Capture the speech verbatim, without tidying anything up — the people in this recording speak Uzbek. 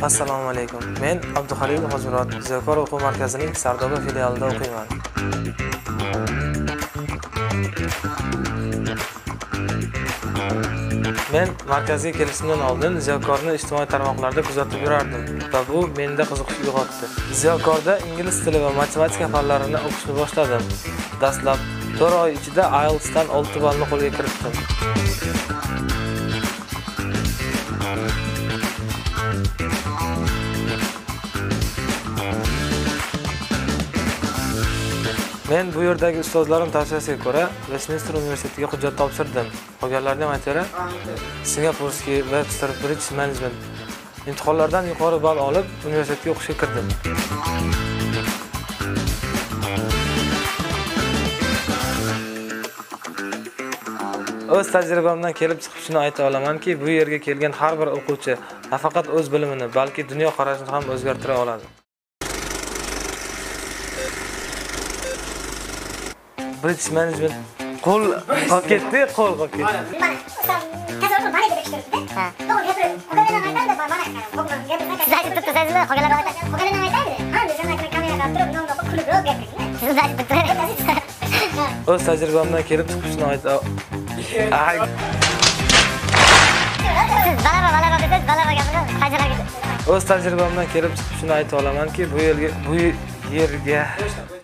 Assalomu alaykum. Men Abduhalil Hozirot Ziyokor o'quv markazining Sardoba filialida o'qiyman. Men markazga kelishimdan oldin Ziyokorni ijtimoiy tarmoqlarda kuzatib yurardim va bu menda qiziqish uyg'otdi. Ziyokorda ingliz tili va matematika fanlarini o'qishni boshladim. Dastlab to'rt oy ichida I E L T S dan olti ballni qo'lga kiritdim. Men bu yerdagi ustozlarim tavsiyasiga ko'ra Westminster universitetiga hujjat topshirdim. Qolganlarni ham aytaver. Singapurskiy Webster British Management imtihonlardan yuqori ball olib, universitetga o'qishga kirdim. O'z tajribamdan kelib chiqib shuni ayta olamanki, bu yerga kelgan har bir o'quvchi nafaqat o'z bilimini, balki dunyo qarashini ham o'zgartira oladi. British Management qo'l qolib ketdi, qo'l qolib ketdi. O'z tajribamdan kelib chiqib shuni ayta O'z tajribamdan kelib chiqib shuni ayta olamanki, bu yerga bu yerga